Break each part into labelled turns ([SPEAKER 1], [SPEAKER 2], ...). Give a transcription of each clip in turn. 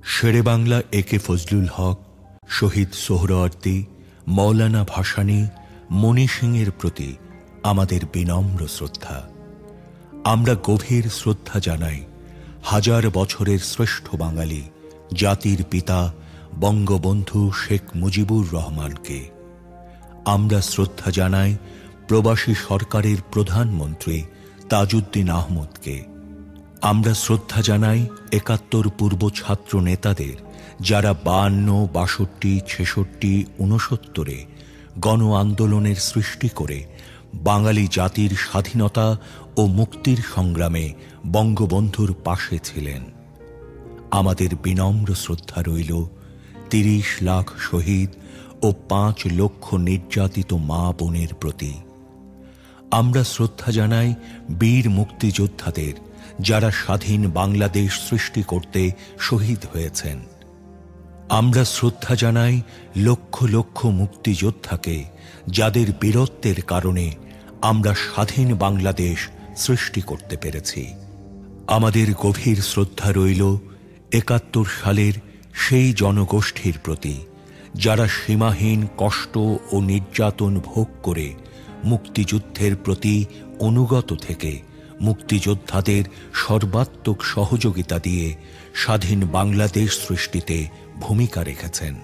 [SPEAKER 1] শেরে বাংলা একে ফজলুল হক, শহীদ সোহরাওয়ার্দী, মৌলানা ভাসানী, মণি সিংয়ের প্রতি আমাদের বিনম্র শ্রদ্ধা। আমরা গভীর শ্রদ্ধা জানাই হাজার বছরের শ্রেষ্ঠ বাঙালি জাতির পিতা বঙ্গবন্ধু শেখ মুজিবুর রহমানকে। আমরা শ্রদ্ধা জানাই প্রবাসী সরকারের প্রধানমন্ত্রী তাজউদ্দিন আহমদকে। আমরা শ্রদ্ধা জানাই ৭১ পূর্ব ছাত্র নেতাদের, যারা ৫২, ৬২, ৬৬, ৬৯-এ গণ আন্দোলনের সৃষ্টি করে বাঙালি জাতির স্বাধীনতা ও মুক্তির সংগ্রামে বঙ্গবন্ধুর পাশে ছিলেন। আমাদের বিনম্র শ্রদ্ধা রইল ৩০ লাখ শহীদ ও ৫ লক্ষ নির্যাতিত মা বোনের প্রতি। আমরা শ্রদ্ধা জানাই বীর মুক্তিযোদ্ধাদের, যারা স্বাধীন বাংলাদেশ সৃষ্টি করতে শহীদ হয়েছেন। আমরা শ্রদ্ধা জানাই লক্ষ লক্ষ মুক্তিযোদ্ধাকে, যাদের বীরত্বের কারণে আমরা স্বাধীন বাংলাদেশ সৃষ্টি করতে পেরেছি। আমাদের গভীর শ্রদ্ধা রইল ৭১ সালের সেই জনগোষ্ঠীর প্রতি, যারা সীমাহীন কষ্ট ও নির্যাতন ভোগ করে মুক্তিযুদ্ধের প্রতি অনুগত থেকে মুক্তিযোদ্ধাদের সর্বাত্মক সহযোগিতা দিয়ে স্বাধীন বাংলাদেশ সৃষ্টিতে ভূমিকা রেখেছেন।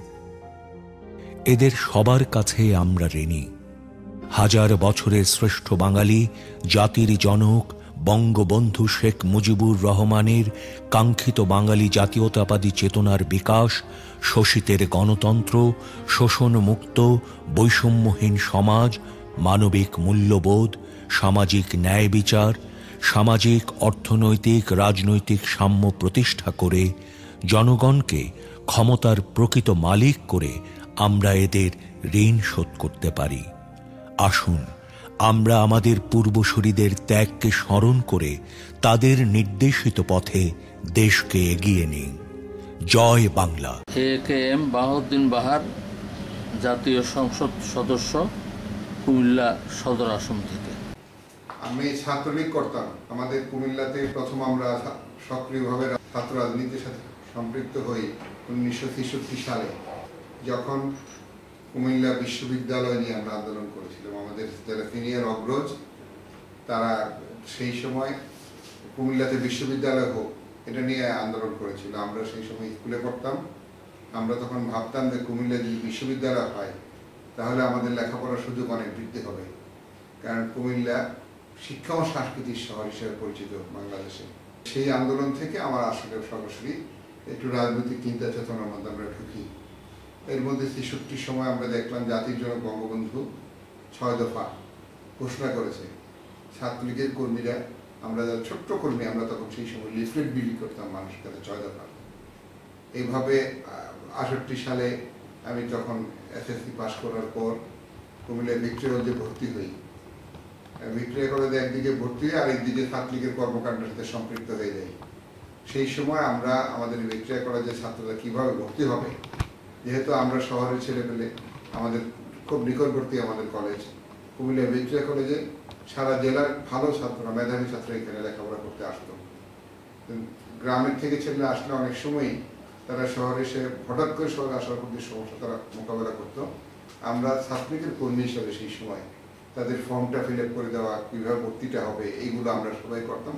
[SPEAKER 1] এদের সবার কাছে আমরা ঋণী। হাজার বছরের শ্রেষ্ঠ বাঙালি জাতির জনক বঙ্গবন্ধু শেখ মুজিবুর রহমানের কাঙ্ক্ষিত বাঙালি জাতীয়তাবাদী চেতনার বিকাশ, শোষিতের গণতন্ত্র, শোষণমুক্ত বৈষম্যহীন সমাজ, মানবিক মূল্যবোধ, সামাজিক ন্যায় বিচার, সামাজিক অর্থনৈতিক রাজনৈতিক সাম্য প্রতিষ্ঠা করে জনগণকে ক্ষমতার প্রকৃত মালিক করে আমরা এদের ঋণ শোধ করতে পারি। আসুন আমরা আমাদের পূর্বসূরীদের ত্যাগকে স্মরণ করে তাদের নির্দেশিত পথে দেশকে এগিয়ে নিই। জয় বাংলা।
[SPEAKER 2] এ.কে.এম. বাহাউদ্দিন বাহার, জাতীয় সংসদ সদস্য, কুমিল্লা সদর আসন থেকে।
[SPEAKER 3] আমি ছাত্রলীগ করতাম। আমাদের কুমিল্লাতে প্রথম আমরা সক্রিয়ভাবে ছাত্র রাজনীতির সাথে সম্পৃক্ত হই ১৯৬৩ সালে, যখন কুমিল্লা বিশ্ববিদ্যালয় নিয়ে আমরা আন্দোলন করেছিলাম। আমাদের যারা সিনিয়র অগ্রজ, তারা সেই সময় কুমিল্লাতে বিশ্ববিদ্যালয় হোক এটা নিয়ে আন্দোলন করেছিল। আমরা সেই সময় স্কুলে পড়তাম। আমরা তখন ভাবতাম যে কুমিল্লা যদি বিশ্ববিদ্যালয় হয় তাহলে আমাদের লেখাপড়ার সুযোগ অনেক বৃদ্ধি হবে, কারণ কুমিল্লা শিক্ষা ও সাংস্কৃতিক শহর হিসেবে পরিচিত বাংলাদেশে। সেই আন্দোলন থেকে আমার আসলে সরাসরি একটু রাজনৈতিক চিন্তা চেতনার মধ্যে আমরা ঢুকি। এর মধ্যে ৬৩ সময় আমরা দেখলাম জাতির জনক বঙ্গবন্ধু ৬ দফা ঘোষণা করেছে। ছাত্রলীগের কর্মীরা, আমরা যারা ছোট্ট কর্মী, আমরা তখন সেই সময় লিফলেট বিলি করতাম মানুষের কাছে ৬ দফা। এইভাবে ৬৮ সালে আমি তখন এসএসসি পাস করার পর কুমিল্লায় ভিক্টোরিয়া কলেজে ভর্তি হই। ভিক্টোরিয়া কলেজে একদিকে ভর্তি হই আর একদিকে ছাত্রলীগের কর্মকাণ্ডের সাথে সম্পৃক্ত হয়ে যাই। সেই সময় আমরা আমাদের ভিক্টোরিয়া কলেজের ছাত্ররা কিভাবে ভর্তি হবে, যেহেতু আমরা শহরের ছেলে পেলে, আমাদের খুব নিকটবর্তী আমাদের কলেজ কুমিল্লা ভিক্টোরিয়া কলেজে সারা জেলার ভালো ছাত্ররা, মেধাবী ছাত্ররা এখানে লেখাপড়া করতে আসতো। গ্রামের থেকে ছেলে আসলে অনেক সময়ই তারা শহরে এসে হঠাৎ করে শহরে আসার প্রতি সমস্যা তারা মোকাবেলা করতো। আমরা ছাত্রলীগের কর্মী হিসাবে সেই সময় তাদের ফর্মটা ফিল আপ করে দেওয়া, কীভাবে ভর্তিটা হবে, এইগুলো আমরা সবাই করতাম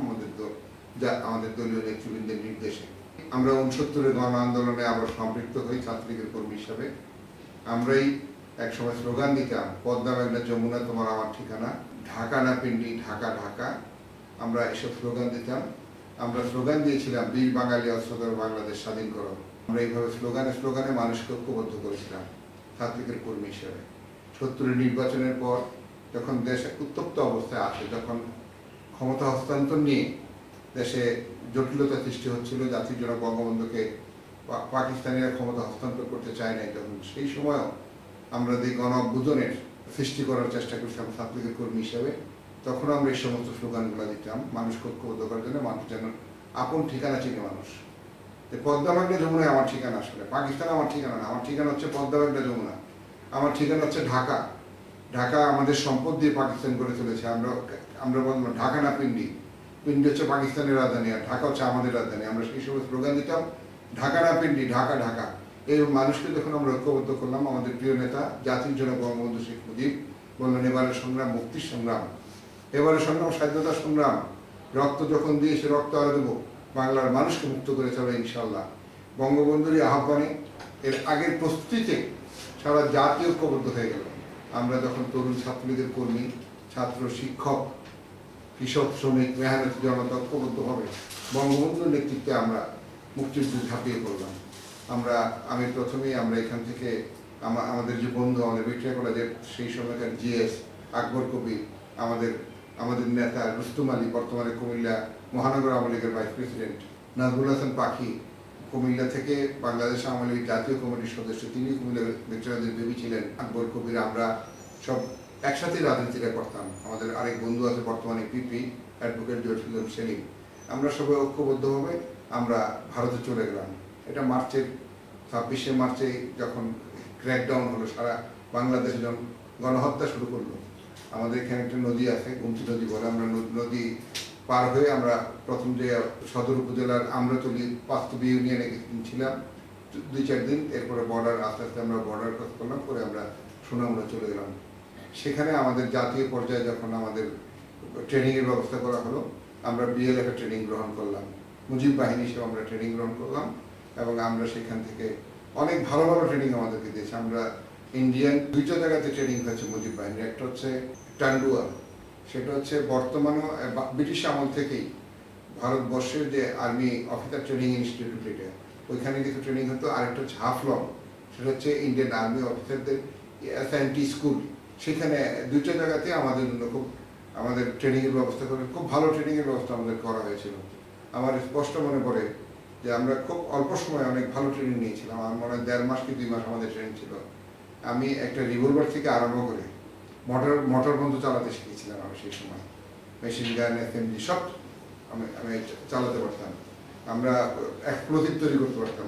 [SPEAKER 3] আমাদের দলীয় নেতৃবৃন্দের নির্দেশে। আমরা ৬৯-এর গণ আন্দোলনে আমরা সম্পৃক্ত হই ছাত্রলীগের কর্মী হিসাবে। আমরাই একসময় স্লোগান দিতাম, পদ্মা মেঘনা যমুনা তোমার আমার ঠিকানা, ঢাকা না পিন্ডি ঢাকা ঢাকা। আমরা এসব স্লোগান দিতাম। আমরা স্লোগান দিয়েছিলাম, বীর বাঙালি অস্ত্রধর বাংলাদেশ স্বাধীন করো। আমরা এইভাবে স্লোগানে মানুষকে ঐক্যবদ্ধ করেছিলাম ছাত্রলীগের কর্মী হিসেবে। ৭০-এর নির্বাচনের পর যখন দেশ উত্তপ্ত অবস্থায় আসে, যখন ক্ষমতা হস্তান্তর নিয়ে দেশে জটিলতা সৃষ্টি হচ্ছিল, জাতির জনক বঙ্গবন্ধুকে পাকিস্তানিরা ক্ষমতা হস্তান্তর করতে চায় নাই, তখন সেই সময়ও আমরা যে গণ অভ্যুদনের সৃষ্টি করার চেষ্টা করছিলাম ছাত্রলীগের কর্মী হিসেবে। তখন আমরা এই সমস্ত স্লোগানগুলো দিতাম মানুষকে ঐক্যবদ্ধ করার জন্য, মানুষ যেন আপন ঠিকানা চিনে মানুষ। পদ্মা মেঘনা যমুনায় আমার ঠিকানা, আসলে পাকিস্তান আমার ঠিকানা না, আমার ঠিকানা হচ্ছে পদ্মা মেঘনা যমুনা। আমার ঠিকানা হচ্ছে ঢাকা। ঢাকা আমাদের সম্পদ দিয়ে পাকিস্তান করে চলেছে। আমরা বললাম ঢাকা না পিন্ডি, পিন্ডি হচ্ছে পাকিস্তানের রাজধানী আর ঢাকা হচ্ছে আমাদের রাজধানী। আমরা সেই সময় স্লোগান দিতাম ঢাকা না পিন্ডি, ঢাকা ঢাকা, এই মানুষকে যখন আমরা ঐক্যবদ্ধ করলাম, আমাদের প্রিয় নেতা জাতির জনক বঙ্গবন্ধু শেখ মুজিব বললেন, এবারের সংগ্রাম মুক্তির সংগ্রাম, এবারের সংগ্রাম স্বাধীনতা সংগ্রাম, রক্ত যখন দিয়ে সে রক্ত আরো দেবো, বাংলার মানুষকে মুক্ত করে চলো ইনশাল্লাহ। বঙ্গবন্ধুর আহ্বানে এর আগের প্রস্তুতিতে সারা জাতি ঐক্যবদ্ধ হয়ে গেল। আমরা যখন তরুণ ছাত্রলীগের কর্মী, ছাত্র, শিক্ষক, কৃষক, শ্রমিক, মেহনতি জনতা ঐক্যবদ্ধভাবে বঙ্গবন্ধুর নেতৃত্বে আমরা মুক্তিযুদ্ধে ঝাঁপিয়ে পড়লাম। আমি প্রথমেই আমরা এখান থেকে আমাদের যে বন্ধু, আমাদের ভিক্টোরিয়া কলেজের সেই সময়কার জিএস আকবর কবির, আমাদের নেতা রুস্তুম আলী, বর্তমানে কুমিল্লা মহানগর আওয়ামী লীগের ভাইস প্রেসিডেন্ট, নাজমুল হাসান পাখি, কুমিল্লা থেকে বাংলাদেশ আওয়ামী লীগ জাতীয় কমিটির সদস্য, তিনি কুমিল্লা ভিক্টোরিয়াদের বেবি ছিলেন, আকবর কবির, আমরা সব একসাথে রাজনীতিটা করতাম। আমাদের আরেক বন্ধু আছে বর্তমানে পিপি, অ্যাডভোকেট জহিরুল সেলিম। আমরা সবাই ঐক্যবদ্ধভাবে আমরা ভারতে চলে গেলাম। এটা 26শে মার্চে যখন ক্র্যাকডাউন হলো, সারা বাংলাদেশে যখন গণহত্যা শুরু করলো, আমাদের এখানে একটা নদী আছে, গুমতি নদী বলে, আমরা নদী পার হয়ে আমরা প্রথম যে সদর উপজেলার আমরাতলী বাস্তবী ইউনিয়নে ছিলাম 2-4 দিন, এরপরে বর্ডার আস্তে আস্তে আমরা বর্ডার ক্রস করলাম, করে আমরা সুনামুড়া চলে গেলাম। সেখানে আমাদের জাতীয় পর্যায়ে যখন আমাদের ট্রেনিংয়ের ব্যবস্থা করা হলো, আমরা বিএলএফ ট্রেনিং গ্রহণ করলাম, মুজিব বাহিনী হিসেবে আমরা ট্রেনিং গ্রহণ করলাম, এবং আমরা সেখান থেকে অনেক ভালো ভালো ট্রেনিং আমাদেরকে দিয়েছে। আমরা ইন্ডিয়ান 2টা জায়গাতে ট্রেনিং হয়েছে মুজিব বাহিনীর। একটা হচ্ছে টান্ডুয়া, সেটা হচ্ছে বর্তমানে ব্রিটিশ আমল থেকেই ভারতবর্ষের যে আর্মি অফিসার ট্রেনিং ইনস্টিটিউট, এটা ওইখানে কিছু ট্রেনিং হতো। আরেকটা হচ্ছে হাফলং, সেটা হচ্ছে ইন্ডিয়ান আর্মি অফিসারদের এসএনটি স্কুল। সেখানে 2টা জায়গাতে আমাদের জন্য আমাদের ট্রেনিংয়ের ব্যবস্থা করে, খুব ভালো ট্রেনিংয়ের ব্যবস্থা আমাদের করা হয়েছিল। আমার স্পষ্ট মনে পড়ে যে আমরা খুব অল্প সময়ে অনেক ভালো ট্রেনিং নিয়েছিলাম। আমার মনে হয় 1.5 মাস কি 2 মাস আমাদের ট্রেনিং ছিল। আমি একটা রিভলভার থেকে আরম্ভ করে মোটর বন্ধ চালাতে শিখেছিলাম। আমি সেই সময় মেশিন গান, এসএমজি সব আমি চালাতে পারতাম। আমরা এক্সপ্লোসিভ তৈরি করতে পারতাম।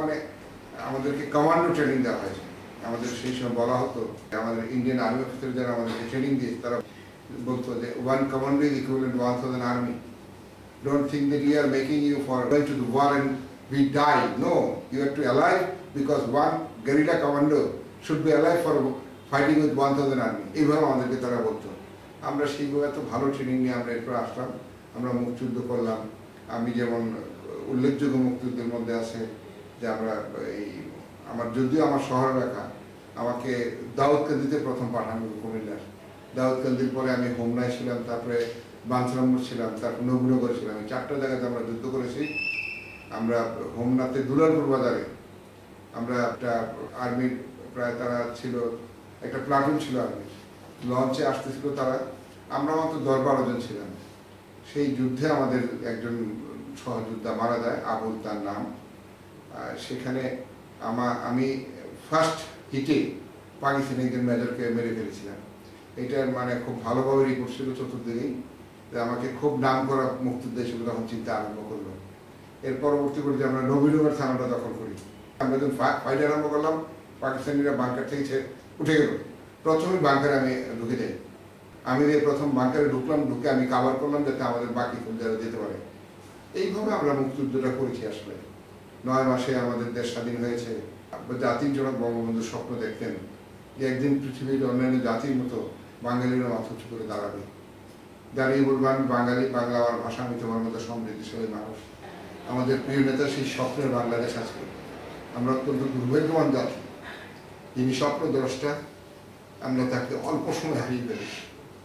[SPEAKER 3] আমাদেরকে কমান্ডো ট্রেনিং দেওয়া হয়েছে। আমাদের সেই সময় বলা হতো, আমাদের ইন্ডিয়ান আর্মি অফিসার যারা আমাদেরকে ট্রেনিং দিয়েছে, তারা বলতো যে 1 commando is equivalent to 1,000 army. Don't think that we are making you for going to the war and we die. No, you have to alive, because one guerrilla commando should be alive for fighting with 1,000 army. এইভাবে আমাদেরকে তারা বলতো। আমরা সেইভাবে এত ভালো training নিয়ে আমরা এরপর আসলাম, আমরা মুক্তিযুদ্ধ করলাম। আমি যেমন উল্লেখযোগ্য মুক্তিযুদ্ধের মধ্যে আছে যে আমার যদিও আমার শহর এলাকা, আমাকে দাউদকান্দিতে প্রথম পাঠানো কুমিল্লার। দাউদকান্দির পরে আমি হোমনায় ছিলাম, তারপরে বাঞ্ছারামপুর ছিলাম, তারপর নবীনগরে ছিলাম। এই 4টা জায়গাতে আমরা যুদ্ধ করেছি। আমরা হোমনাতে দুলালপুর বাজারে আমরা একটা আর্মির প্রায় তারা ছিল, একটা প্লাটুন ছিল আর্মির, লঞ্চে আসতেছিল তারা, আমরা মাত্র 10-12 জন ছিলাম। সেই যুদ্ধে আমাদের একজন সহযোদ্ধা মারা যায়, আবুল তার নাম। সেখানে আমি ফার্স্ট হিটে পাকিস্তানি একজন মেজরকে মেরে ফেলেছিলাম। এটার খুব ভালোভাবে রিপোর্ট ছিল চতুর্দিকেই, যে আমাকে খুব নাম করা মুক্তিযোদ্ধা হিসেবে তখন চিন্তা আরম্ভ করলো। এর পরবর্তী পর্যায়ে আমরা নবীনগর থানাটা দখল করি। আমরা যখন ফাইট আরম্ভ করলাম, পাকিস্তানিরা বাংকার থেকে উঠে গেল। প্রথমে বাংকারে আমি ঢুকে যাই। আমি প্রথম বাংকারে ঢুকলাম, ঢুকে আমি কাভার করলাম যাতে আমাদের বাকি যারা যেতে পারে। এইভাবে আমরা মুক্তিযুদ্ধটা করেছি। আসলে 9 মাসে আমাদের দেশ স্বাধীন হয়েছে। জাতির জনক বঙ্গবন্ধু স্বপ্ন দেখতেন যে একদিন পৃথিবীর অন্যান্য জাতির মতো বাঙালিরা মাথা উঁচু করে দাঁড়াবে, দাঁড়িয়ে বলবো আমি বাঙালি, বাংলা আমার ভাষা, আমি তোমার মতো সমৃদ্ধিশালী মানুষ। আমাদের প্রিয় নেতা সেই স্বপ্নের বাংলাদেশ আজকে। আমরা অত্যন্ত দুর্ভাগ্যবান জাতি, যিনি স্বপ্নদ্রষ্টা, আমরা তাকে অল্প সময় হারিয়ে ফেলেছি।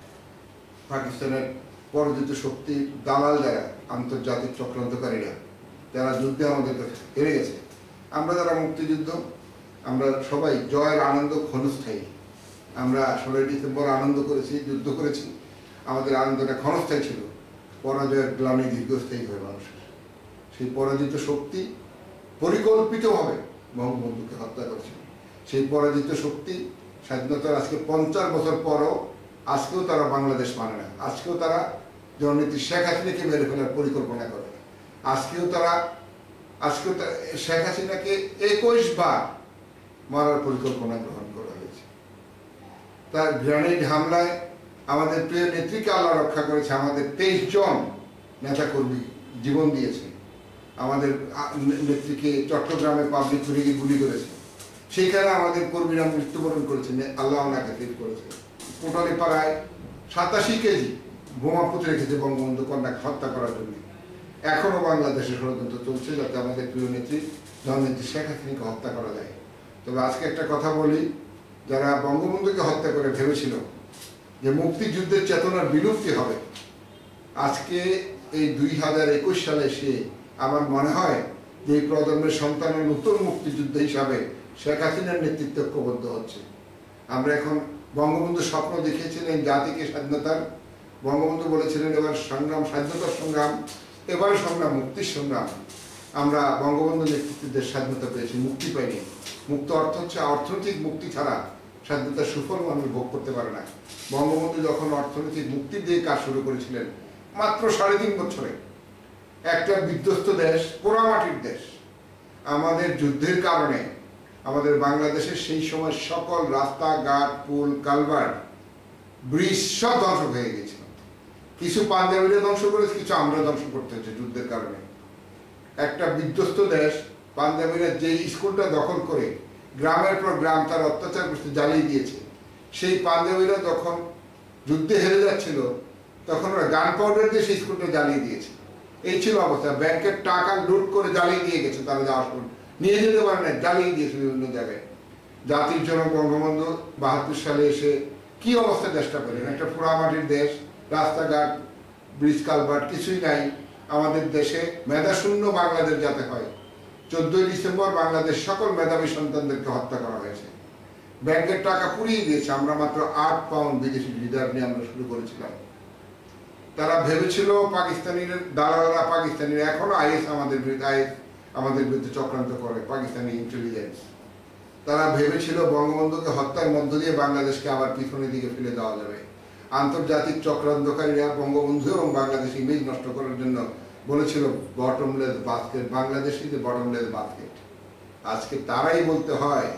[SPEAKER 3] পাকিস্তানের পরাজিত শক্তি, দালাল যারা, আন্তর্জাতিক চক্রান্তকারীরা, যারা যুদ্ধে আমাদের হেরে গেছে। আমরা যারা মুক্তিযুদ্ধ, আমরা সবাই জয়ের আনন্দ ক্ষণস্থায়ী। আমরা 16 ডিসেম্বর আনন্দ করেছি, যুদ্ধ করেছি, আমাদের আনন্দটা ক্ষণস্থায়ী ছিল। পরাজয়ের গ্লানি দীর্ঘস্থায়ী হয়ে মানুষের। সেই পরাজিত শক্তি পরিকল্পিতভাবে বঙ্গবন্ধুকে হত্যা করেছে। সেই পরাজিত শক্তি স্বাধীনতার আজকে 50 বছর পরও আজকেও তারা বাংলাদেশ মানে না। আজকেও তারা জননেত্রী শেখ হাসিনাকে মেরে ফেলার পরিকল্পনা করে। আজকেও শেখ হাসিনাকে 21 বার মারার পরিকল্পনা গ্রহণ করা হয়েছে। তার গ্রেনেড হামলায় আমাদের প্রিয় নেত্রীকে আল্লাহ রক্ষা করেছে। আমাদের 23 জন নেতাকর্মী জীবন দিয়েছে। আমাদের নেত্রীকে চট্টগ্রামে পাবলিক থেকে গুলি করেছে, সেখানে আমাদের কর্মীরা মৃত্যুবরণ করেছেন, আল্লাহ ওনাকে ফিল করেছে। কোটালী পাড়ায় 87 কেজি বোমা পুঁতে রেখেছে বঙ্গবন্ধু কন্যাকে হত্যা করার জন্য। এখনো বাংলাদেশে ষড়যন্ত্র চলছে যাতে আমাদের প্রিয় নেত্রী জননেত্রী শেখ হাসিনাকে হত্যা করা যায়। তবে আজকে একটা কথা বলি, যারা বঙ্গবন্ধুকে হত্যা করে ভেবেছিল যে মুক্তিযুদ্ধের চেতনার বিলুপ্তি হবে, আজকে এই 2021 সালে এসে আমার মনে হয় যে এই প্রজন্মের সন্তানের নতুন মুক্তিযুদ্ধ হিসাবে শেখ হাসিনার নেতৃত্বে ঐক্যবদ্ধ হচ্ছে। আমরা এখন বঙ্গবন্ধু স্বপ্ন দেখিয়েছিলেন জাতিকে স্বাধীনতার, বঙ্গবন্ধু বলেছিলেন এবার সংগ্রাম স্বাধীনতার সংগ্রাম, এবারে সংগ্রাম মুক্তির সংগ্রাম। আমরা বঙ্গবন্ধু নেতৃত্বে স্বাধীনতা পেয়েছি, মুক্তি পাইনি। মুক্ত অর্থ হচ্ছে অর্থনৈতিক মুক্তি ছাড়া স্বাধীনতার সুফল মানুষ ভোগ করতে পারে না। বঙ্গবন্ধু যখন অর্থনৈতিক মুক্তি দিয়ে কাজ শুরু করেছিলেন মাত্র 3.5 বছরে, একটা বিধ্বস্ত দেশ, পোড়ামাটির দেশ, আমাদের যুদ্ধের কারণে আমাদের বাংলাদেশের সেই সময় সকল রাস্তাঘাট, পুল, কালভার্ট, ব্রিজ সব ধ্বংস হয়ে গেছিল। কিছু পাঞ্জাবিরা ধ্বংস করেছে, কিছু আমরা ধ্বংস করতে হচ্ছে যুদ্ধের কারণে। একটা বিধ্বস্ত দেশ, পাঞ্জাবিরা যে স্কুলটা দখল করে গ্রামের পর গ্রাম তার অত্যাচার করতে জ্বালিয়ে দিয়েছে, সেই পাঞ্জাবিরা যখন যুদ্ধে হেরে যাচ্ছিল তখন ওরা গান পাউডার দিয়ে সেই স্কুলটা জ্বালিয়ে দিয়েছে। এই ছিল অবস্থা। ব্যাংকের টাকা লুট করে জ্বালিয়ে দিয়ে গেছে, তারা যাওয়ার সময় নিয়ে যেতে পারে না, জ্বালিয়ে দিয়েছে বিভিন্ন জায়গায়। জাতির জনক বঙ্গবন্ধু 72 সালে এসে কি অবস্থা চেষ্টা করেন, একটা পোড়ামাটির দেশ, রাস্তাঘাট, ব্রিজ, কালভার্ট কিছুই নাই। আমাদের দেশে মেধাশূন্য বাংলাদেশ যাতে হয়, 14 ডিসেম্বর বাংলাদেশ সকল মেধাবী সন্তানদেরকে হত্যা করা হয়েছে। ব্যাংকের টাকা পুড়িয়ে দিয়েছে। আমরা মাত্র 8 পাউন্ড বিদেশি রিজার্ভ নিয়ে আমরা শুরু করেছিলাম। তারা ভেবেছিল পাকিস্তানির দালালরা, পাকিস্তানিরা এখনো আইএস আমাদের বিরুদ্ধে চক্রান্ত করে, পাকিস্তানি ইন্টেলিজেন্স। তারা ভেবেছিল বঙ্গবন্ধুকে হত্যার মধ্য দিয়ে বাংলাদেশকে আবার পিছনের দিকে ফেলে দেওয়া যাবে। আন্তর্জাতিক চক্রান্তকারীরা বঙ্গবন্ধু এবং বাংলাদেশ ইমেজ নষ্ট করার জন্য বলেছিল bottomless basket, Bangladesh is a bottomless basket. আজকে তারাই বলতে হয়,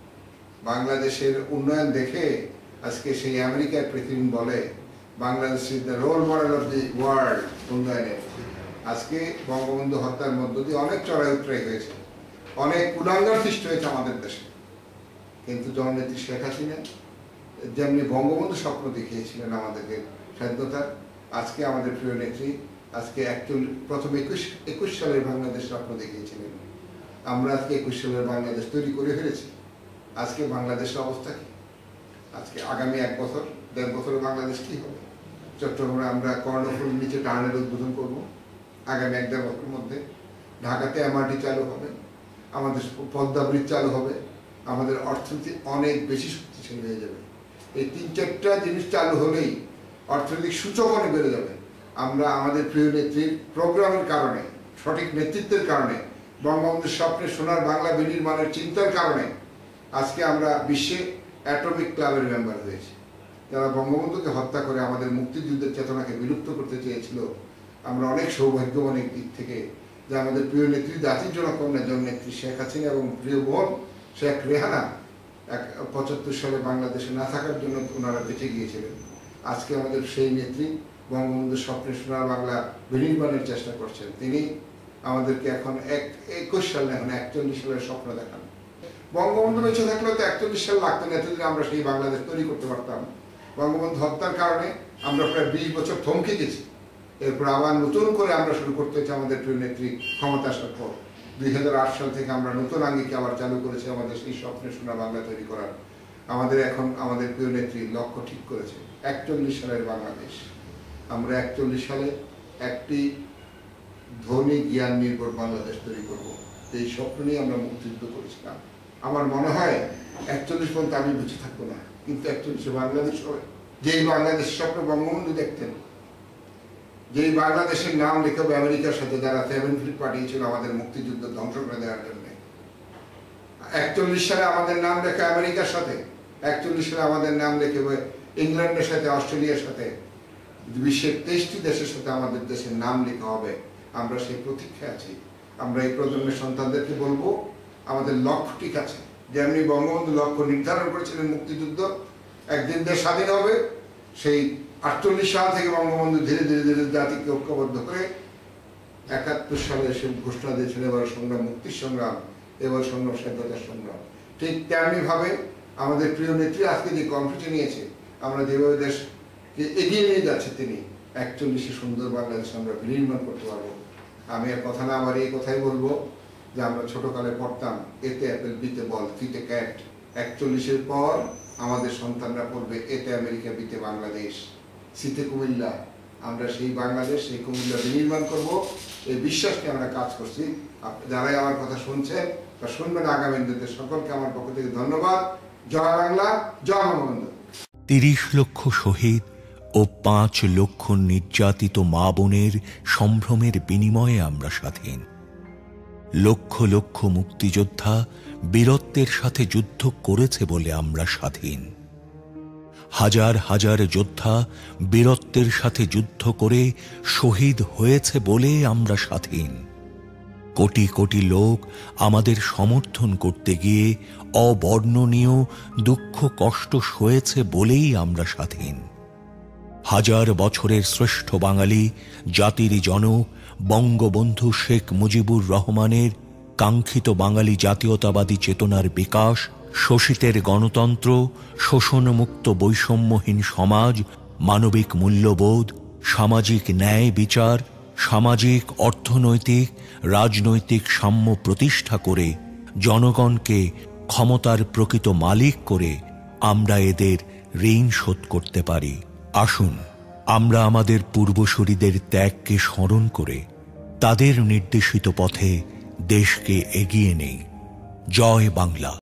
[SPEAKER 3] বাংলাদেশের উন্নয়ন দেখে আজকে সেই আমেরিকার প্রেসিডেন্ট বলে Bangladesh is the role model of the world উন্নয়নের। আজকে বঙ্গবন্ধু হত্যার মধ্য দিয়ে অনেক চড়াই উতরাই হয়েছে, অনেক কুলাঙ্গার সৃষ্টি হয়েছে আমাদের দেশে। কিন্তু জননেত্রী শেখ হাসিনা যেমনি বঙ্গবন্ধু স্বপ্ন দেখিয়েছিলেন আমাদেরকে স্বাধীনতার, আজকে আমাদের প্রিয় নেত্রী আজকে প্রথম 21 সালের বাংলাদেশ স্বপ্ন দেখিয়েছিলেন। আমরা আজকে 21 সালের বাংলাদেশ তৈরি করে ফেলেছি। আজকে বাংলাদেশের অবস্থা কি? আজকে আগামী 1 বছর 1.5 বছরে বাংলাদেশ কি হবে? চট্টগ্রামে আমরা কর্ণফুল নিচে টার্নেল উদ্বোধন করব আগামী 1-1.5 বছরের মধ্যে। ঢাকাতে এমআরটি চালু হবে, আমাদের পদ্মা ব্রিজ চালু হবে, আমাদের অর্থনীতি অনেক বেশি শক্তিশালী হয়ে যাবে। এই 3-4টা জিনিস চালু হলেই অর্থনৈতিক সূচক অনেক বেড়ে যাবে। আমরা আমাদের প্রিয় নেত্রীর প্রোগ্রামের কারণে, সঠিক নেতৃত্বের কারণে, বঙ্গবন্ধুর স্বপ্নে সোনার বাংলা বিনির্মাণের চিন্তার কারণে আজকে আমরা বিশ্বে অ্যাটমিক ক্লাবের মেম্বার হয়েছি। যারা বঙ্গবন্ধুকে হত্যা করে আমাদের মুক্তিযুদ্ধের চেতনাকে বিলুপ্ত করতে চেয়েছিল, আমরা অনেক সৌভাগ্যবান এই দিক থেকে যে আমাদের প্রিয় নেত্রী, জাতির জনক কন্যা জননেত্রী শেখ হাসিনা এবং প্রিয় বোন শেখ রেহানা 75 সালে বাংলাদেশে না থাকার জন্য ওনারা বেঁচে গিয়েছিলেন। আজকে আমাদের সেই নেত্রী বঙ্গবন্ধুর স্বপ্নে সোনার বাংলা বিনির্মাণের চেষ্টা করছেন। তিনি আমাদেরকে এখন 21 সাল না, এখন 41 সালের স্বপ্ন দেখান। বঙ্গবন্ধু বেঁচে থাকলে তো 41 সাল লাগতো না, এতদিন আমরা সেই বাংলাদেশ তৈরি করতে পারতাম। বঙ্গবন্ধু হত্যার কারণে আমরা প্রায় 20 বছর থমকে গেছি। এরপর আবার নতুন করে আমরা শুরু করতে হচ্ছে আমাদের প্রিয় নেত্রী ক্ষমতা আসার পর। 2008 সাল থেকে আমরা নতুন আঙ্গিকে আবার চালু করেছি আমাদের সেই স্বপ্নে সোনার বাংলা তৈরি করার। আমাদের এখন আমাদের প্রিয় নেত্রী লক্ষ্য ঠিক করেছে 41 সালের বাংলাদেশ। আমরা 41 সালে একটি ধনী জ্ঞান নির্ভর বাংলাদেশ তৈরি করব। এই স্বপ্ন নিয়ে আমরা মুক্তিযুদ্ধ করেছিলাম। আমার মনে হয় 41 পর্যন্ত আমি বেঁচে থাকবো না, কিন্তু 41 বাংলাদেশ হবে। যেই বাংলাদেশের স্বপ্ন বঙ্গবন্ধু দেখতেন, যেই বাংলাদেশের নাম লেখা হবে আমেরিকার সাথে, যারা 7 ফ্লিট পাঠিয়েছিল আমাদের মুক্তিযুদ্ধ ধ্বংস করে দেওয়ার জন্য। 41 সালে আমাদের নাম লেখা আমেরিকার সাথে, 41 সালে আমাদের নাম লেখে ইংল্যান্ডের সাথে, অস্ট্রেলিয়ার সাথে, বিশ্বের 23টি দেশের সাথে আমাদের দেশের নাম লেখা হবে। আমরা সেই প্রতীক্ষায় আছি। আমরা এই প্রজন্মের সন্তানদেরকে বলবো আমাদের লক্ষ্য ঠিক আছে। যেমনি বঙ্গবন্ধু লক্ষ্য নির্ধারণ করেছিলেন মুক্তিযুদ্ধ, একদিন দেশ স্বাধীন হবে। সেই 48 সাল থেকে বঙ্গবন্ধু ধীরে ধীরে ধীরে জাতিকে ঐক্যবদ্ধ করে 71 সালে সে ঘোষণা দিয়েছিল এবার সংগ্রাম মুক্তির সংগ্রাম, এবার সংগ্রাম স্বাধীনতার সংগ্রাম। ঠিক তেমনি ভাবে আমাদের প্রিয় নেত্রী আজকে যে কর্মসূচি নিয়েছে, আমরা যেভাবে দেশকে এগিয়ে নিয়ে যাচ্ছে তিনি, 41 সুন্দর বাংলাদেশ আমরা বিনির্মাণ করতে পারবো। আমি আর কথা না আমার এই কথাই বলবো যে আমরা ছোটকালে পড়তাম এতে অ্যাপেল, বিতে বল, সিতে ক্যাট। 41 পর আমাদের সন্তানরা পড়বে এতে আমেরিকা, বিতে বাংলাদেশ, সিতে কুমিল্লা। আমরা সেই বাংলাদেশ, সেই কুমিল্লা বিনির্মাণ করব, এই বিশ্বাস নিয়ে আমরা কাজ করছি। যারাই আমার কথা শুনছেন বা শুনবেন আগামী দিনে, সকলকে আমার পক্ষ থেকে ধন্যবাদ। জয় বাংলা, জয় বঙ্গবন্ধু।
[SPEAKER 1] 30 লক্ষ শহীদ ও 5 লক্ষ নির্যাতিত মা বোনের সম্ভ্রমের বিনিময়ে আমরা স্বাধীন। লক্ষ লক্ষ মুক্তিযোদ্ধা বীরত্বের সাথে যুদ্ধ করেছে বলে আমরা স্বাধীন। হাজার হাজার যোদ্ধা বীরত্বের সাথে যুদ্ধ করে শহীদ হয়েছে বলে আমরা স্বাধীন। কোটি কোটি লোক আমাদের সমর্থন করতে গিয়ে অবর্ণনীয় দুঃখ কষ্ট সয়েছে বলেই আমরা স্বাধীন। হাজার বছরের শ্রেষ্ঠ বাঙালি জাতির জনক বঙ্গবন্ধু শেখ মুজিবুর রহমানের কাঙ্ক্ষিত বাঙালি জাতীয়তাবাদী চেতনার বিকাশ, শোষিতের গণতন্ত্র, শোষণমুক্ত বৈষম্যহীন সমাজ, মানবিক মূল্যবোধ, সামাজিক ন্যায় বিচার, সামাজিক, অর্থনৈতিক, রাজনৈতিক সাম্য প্রতিষ্ঠা করে জনগণকে ক্ষমতার প্রকৃত মালিক করে আমরা এদের ঋণ শোধ করতে পারি। আসুন আমরা আমাদের পূর্বসূরীদের ত্যাগকে স্মরণ করে তাদের নির্দেশিত পথে দেশকে এগিয়ে নেই। জয় বাংলা।